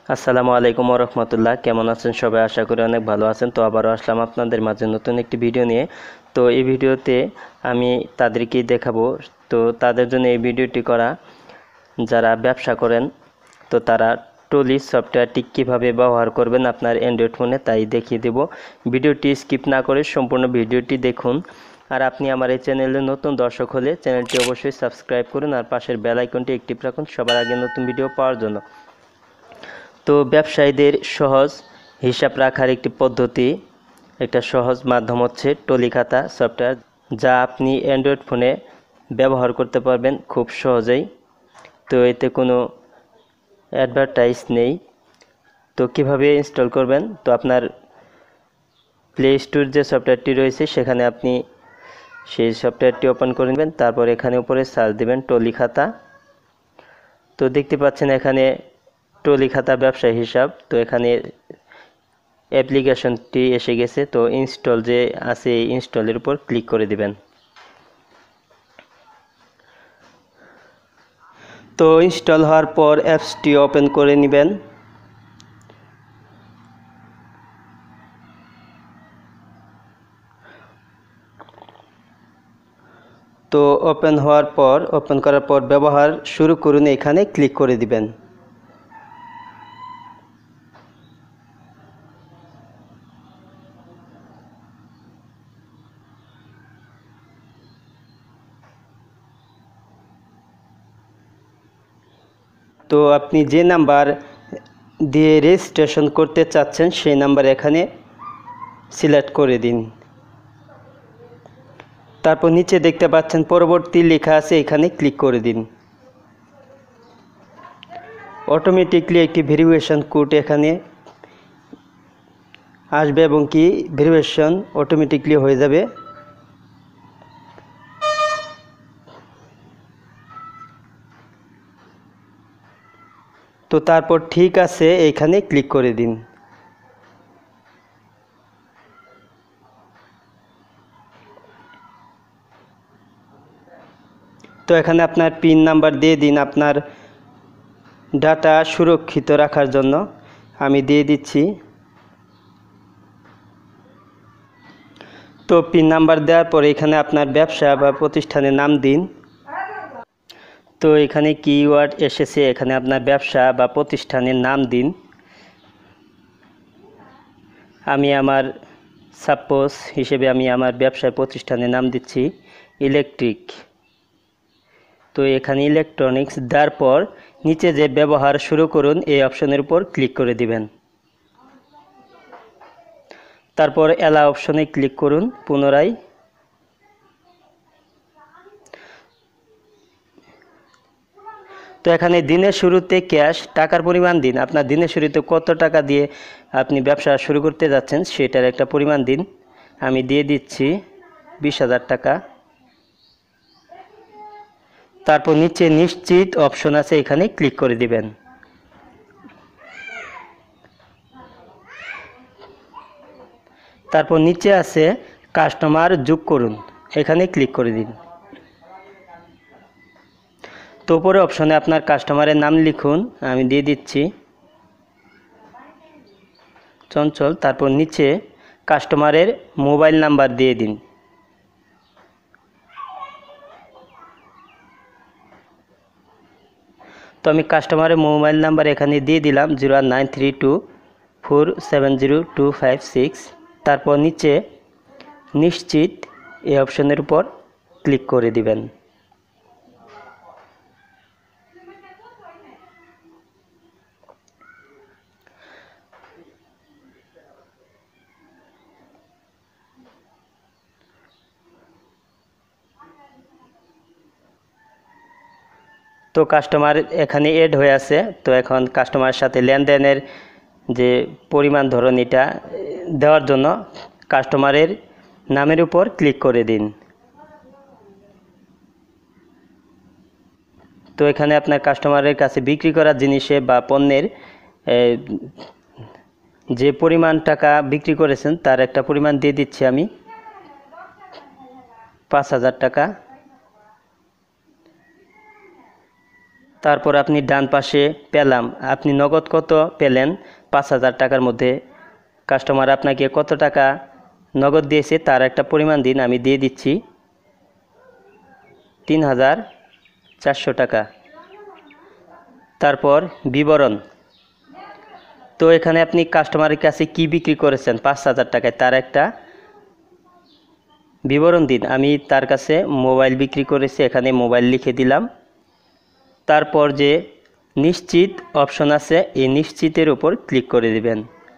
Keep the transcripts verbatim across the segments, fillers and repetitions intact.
আসসালামু আলাইকুম ওয়া রাহমাতুল্লাহ। কেমন আছেন সবাই? আশা করি অনেক ভালো আছেন। তো আবারও আসলাম আপনাদের মাঝে নতুন একটি ভিডিও নিয়ে। তো এই ভিডিওতে আমি তাদেরকেই দেখাবো, তো তাদের জন্য এই ভিডিওটি করা যারা ব্যবসা করেন, তো তারা টলি সফটওয়্যারটি কীভাবে ব্যবহার করবেন আপনার অ্যান্ড্রয়েড ফোনে তাই দেখিয়ে দেব। ভিডিওটি স্কিপ না করে সম্পূর্ণ ভিডিওটি দেখুন। আর আপনি আমার এই চ্যানেলে নতুন দর্শক হলে চ্যানেলটি অবশ্যই সাবস্ক্রাইব করুন আর পাশের বেল আইকনটি অ্যাক্টিভ রাখুন সবার আগে নতুন ভিডিও পাওয়ার জন্য। তো ব্যবসায়ীদের সহজ হিসাব রাখার একটি পদ্ধতি, একটা সহজ মাধ্যম হচ্ছে টলি খাতা সফটওয়্যার, যা আপনি অ্যান্ড্রয়েড ফোনে ব্যবহার করতে পারবেন খুব সহজেই। তো এতে কোনো অ্যাডভার্টাইজ নেই। তো কিভাবে ইনস্টল করবেন, তো আপনার প্লে স্টোর যে সফটওয়্যারটি রয়েছে সেখানে আপনি সেই সফটওয়্যারটি ওপেন করে নেবেন। তারপর এখানে উপরে সার্চ দেবেন টলি খাতা। তো দেখতে পাচ্ছেন এখানে টলি খাতা ব্যবসায়ী হিসাব। তো এখানে অ্যাপ্লিকেশনটি এসে গেছে। তো ইনস্টল যে আছে এই ইনস্টলের উপর ক্লিক করে দিবেন। তো ইনস্টল হওয়ার পর অ্যাপসটি ওপেন করে নেবেন। তো ওপেন হওয়ার পর ওপেন করার পর ব্যবহার শুরু করুন এখানে ক্লিক করে দিবেন। তো আপনি যে নাম্বার দিয়ে রেজিস্ট্রেশন করতে চাচ্ছেন সেই নাম্বার এখানে সিলেক্ট করে দিন। তারপর নিচে দেখতে পাচ্ছেন পরবর্তী লেখা আছে, এখানে ক্লিক করে দিন। অটোমেটিকলি একটি ভেরিফিকেশন কোড এখানে আসবে এবং কি ভেরিফিকেশন অটোমেটিকলি হয়ে যাবে। তো তারপর ঠিক আছে এইখানে ক্লিক করে দিন। তো এখানে আপনার পিন নাম্বার দিয়ে দিন আপনার ডাটা সুরক্ষিত রাখার জন্য। আমি দিয়ে দিচ্ছি। তো পিন নাম্বার দেওয়ার পরে এখানে আপনার ব্যবসা বা প্রতিষ্ঠানের নাম দিন। তো এখানে কিওয়ার্ড এসেছে, এখানে আপনার ব্যবসা বা প্রতিষ্ঠানের নাম দিন। আমি আমার সাপোজ হিসেবে আমি আমার ব্যবসায় প্রতিষ্ঠানের নাম দিচ্ছি ইলেকট্রিক। তো এখানে ইলেকট্রনিক্স দেওয়ার পর নিচে যে ব্যবহার শুরু করুন এই অপশনের উপর ক্লিক করে দিবেন। তারপর এলা অপশনে ক্লিক করুন পুনরায়। তো এখানে দিনের শুরুতে ক্যাশ টাকার পরিমাণ দিন। আপনার দিনের শুরুতে কত টাকা দিয়ে আপনি ব্যবসা শুরু করতে যাচ্ছেন সেটার একটা পরিমাণ দিন। আমি দিয়ে দিচ্ছি বিশ হাজার টাকা। তারপর নিচে নিশ্চিত অপশন আছে, এখানে ক্লিক করে দিবেন। তারপর নিচে আছে কাস্টমার যোগ করুন, এখানে ক্লিক করে দিন। তো উপরে অপশনে আপনার কাস্টমারের নাম লিখুন, আমি দিয়ে দিচ্ছি চঞ্চল। তারপর নিচে কাস্টমারের মোবাইল নাম্বার দিয়ে দিন। তো আমি কাস্টমারের মোবাইল নাম্বার এখানে দিয়ে দিলাম zero one nine three two four seven zero two five six. তারপর নিচে নিশ্চিত এই অপশনের উপর ক্লিক করে দিবেন। তো কাস্টমার এখানে এড হয়ে আছে। তো এখন কাস্টমারের সাথে লেনদেনের যে পরিমাণ ধরন এটা দেওয়ার জন্য কাস্টমারের নামের উপর ক্লিক করে দিন। তো এখানে আপনার কাস্টমারের কাছে বিক্রি করা জিনিসে বা পণ্যের যে পরিমাণ টাকা বিক্রি করেছেন তার একটা পরিমাণ দিয়ে দিচ্ছি আমি পাঁচ হাজার টাকা। তারপর আপনি ডান পাশে পেলাম, আপনি নগদ কত পেলেন, পাঁচ হাজার টাকার মধ্যে কাস্টমার আপনাকে কত টাকা নগদ দিয়েছে তার একটা পরিমাণ দিন। আমি দিয়ে দিচ্ছি তিন হাজার চারশো টাকা। তারপর বিবরণ, তো এখানে আপনি কাস্টমারের কাছে কি বিক্রি করেছেন পাঁচ হাজার টাকায় তার একটা বিবরণ দিন। আমি তার কাছে মোবাইল বিক্রি করেছি, এখানে মোবাইল লিখে দিলাম। তারপর যে নিশ্চিত অপশন আছে এই নিশ্চিতের উপর ক্লিক করে দিবেন।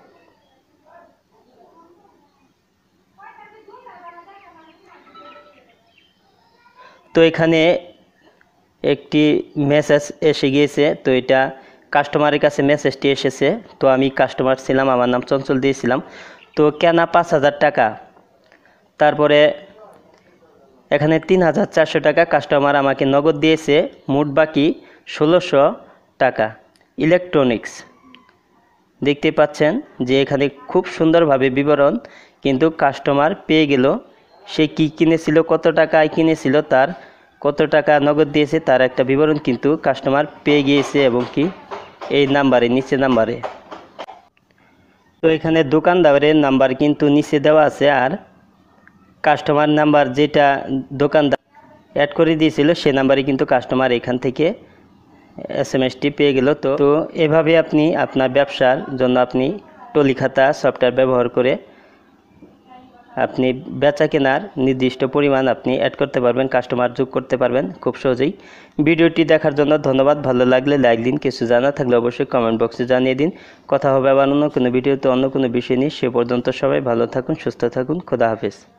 তো এখানে একটি মেসেজ এসে গিয়েছে, তো এটা কাস্টমারের কাছে মেসেজটি এসেছে। তো আমি কাস্টমার ছিলাম, আমার নাম চঞ্চল দিয়েছিলাম। তো কেনা পাঁচ হাজার টাকা, তারপরে এখানে তিন হাজার চারশো টাকা কাস্টমার আমাকে নগদ দিয়েছে, মোট বাকি ষোলোশো টাকা। ইলেকট্রনিক্স দেখতে পাচ্ছেন যে এখানে খুব সুন্দরভাবে বিবরণ কিন্তু কাস্টমার পেয়ে গেল। সে কি কিনেছিল, কত টাকায় কিনেছিল, তার কত টাকা নগদ দিয়েছে তার একটা বিবরণ কিন্তু কাস্টমার পেয়ে গিয়েছে, এবং কি এই নাম্বারে, নিচে নাম্বারে। তো এখানে দোকানদারের নাম্বার কিন্তু নিচে দেওয়া আছে, আর কাস্টমার নাম্বার যেটা দোকানদার অ্যাড করে দিয়েছিল সে নাম্বারে কিন্তু কাস্টমার এখান থেকে এস এম এসটি পেয়ে গেল। তো তো এভাবে আপনি আপনার ব্যবসার জন্য আপনি টলি খাতা সফটওয়্যার ব্যবহার করে আপনি বেচা কেনার নির্দিষ্ট পরিমাণ আপনি অ্যাড করতে পারবেন, কাস্টমার যোগ করতে পারবেন খুব সহজেই। ভিডিওটি দেখার জন্য ধন্যবাদ। ভালো লাগলে লাইক দিন, কিছু জানা থাকলে অবশ্যই কমেন্ট বক্সে জানিয়ে দিন। কথা হবে আবার অন্য কোনো ভিডিওতে অন্য কোনো বিষয় নিয়ে। সে পর্যন্ত সবাই ভালো থাকুন, সুস্থ থাকুন। খোদা হাফেজ।